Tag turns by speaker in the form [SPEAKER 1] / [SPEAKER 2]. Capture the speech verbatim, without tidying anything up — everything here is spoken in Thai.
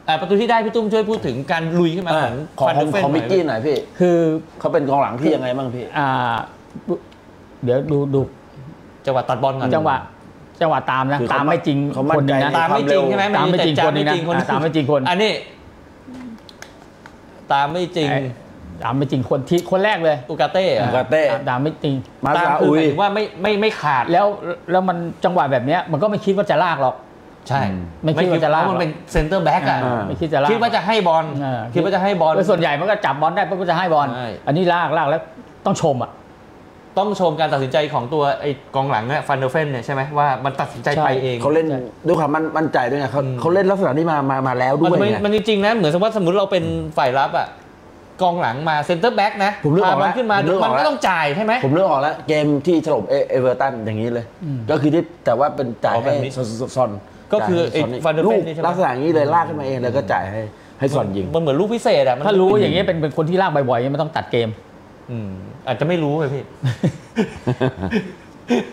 [SPEAKER 1] ประตูที่ได้พี่ตุ้มช่วยพูดถึงการลุยขึ้นมาของ
[SPEAKER 2] ของของมิกกี้หน่อยพี่
[SPEAKER 3] คือ
[SPEAKER 2] เขาเป็นกองหลังที่ยังไงบ้างพี่
[SPEAKER 3] อ่าเดี๋ยวดูดู
[SPEAKER 1] จังหวะตัดบอลก่อน
[SPEAKER 3] จังหวะจังหวะตามนะตามไม่จริงคนนึงนะ
[SPEAKER 1] ตามไม่จริงใช่ไหม
[SPEAKER 3] ตามไม่จริงคนนึงนะตามไม่จริงคน
[SPEAKER 1] อันนี้ตามไม่จริง
[SPEAKER 3] ตามไม่จริงคนที่คนแรกเลย
[SPEAKER 1] อูกาเต้
[SPEAKER 2] อูกาเต้
[SPEAKER 3] ตามไม่จริง
[SPEAKER 1] ตามคือหมายถึงว่าไม่ไม่ไม่ขาด
[SPEAKER 3] แล้วแล้วมันจังหวะแบบนี้มันก็ไม่คิดว่าจะลากหรอก
[SPEAKER 1] ใช่
[SPEAKER 3] ไม่คิดว่าจะลาก
[SPEAKER 1] มันเป็นเซนเตอร์แบ็กอ่ะ
[SPEAKER 3] ไม่คิดจะลาก
[SPEAKER 1] คิดว่าจะให้บอลคิดว่าจะให้บอล
[SPEAKER 3] ส่วนใหญ่มันก็จับบอลได้ปุ๊บก็จะให้บอลอันนี้ลากลากแล้วต้องชมอ่ะ
[SPEAKER 1] ต้องชมการตัดสินใจของตัวไอ้กองหลังเนี่ยฟันเดอร์เฟนเนี่ยใช่ไหมว่ามันตัดสินใจไปเอง
[SPEAKER 2] เขาเล่นด้วยความมั่นใจด้วยไงเขาเขาเล่นลักษณะนี้มามามาแล้วด้วยไง
[SPEAKER 1] มันจริงๆนะเหมือนสมมติสมมติเราเป็นฝ่ายรับอ่ะกองหลังมาเซนเตอร์แบ็กนะ
[SPEAKER 2] ผมเลือกออก
[SPEAKER 1] แล้วขึ้นมามันก็ต้องจ่ายใช่ไหม
[SPEAKER 2] ผมเลือกออกแล้วเกมที่ถล่มเอเวอร์ตันอย่างนี้เลยก็คือที่แต่ว่าเป็นจ่ายให้ซอน
[SPEAKER 1] ก็คือไอ้ฟันเดอร์เฟน
[SPEAKER 2] นี่ลักษณะอย่างนี้เลยลากขึ้นมาเองแล้วก็จ่ายให้ให้ซอนยิง
[SPEAKER 1] มันเหมือนลูกพิเศษอ่ะ
[SPEAKER 3] ถ้ารู้อย่างนี้เป็นเป็นคนที่ลากบ่อยๆมันต้องตัดเกม
[SPEAKER 1] อาจจะไม่รู้เลยพี่